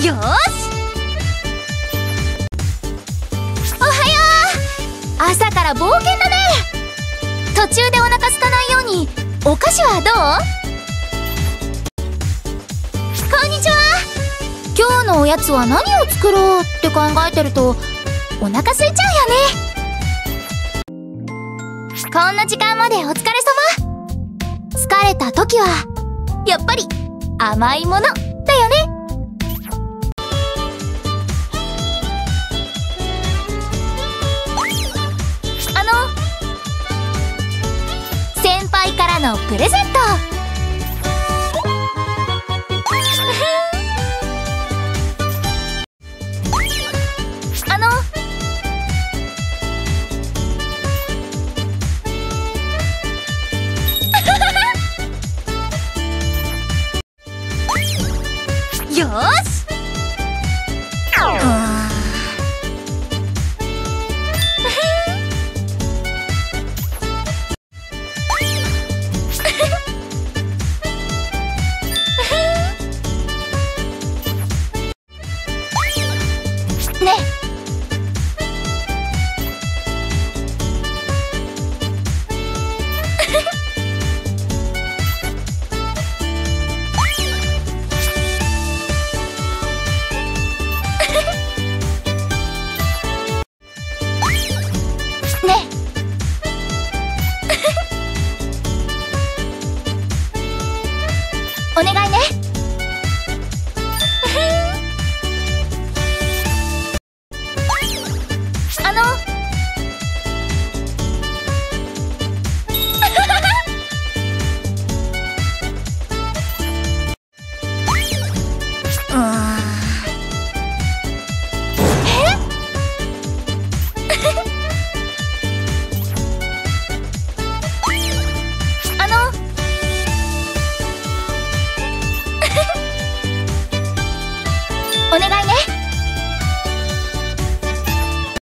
よーし、おはよう。朝から冒険だね。途中でお腹空かないようにお菓子はどう？こんにちは。今日のおやつは何を作ろうって考えてるとお腹空いちゃうよね。こんな時間までお疲れ様。疲れた時はやっぱり甘いものだよね。先輩からのプレゼント。よーし。ね。ね。お願いね。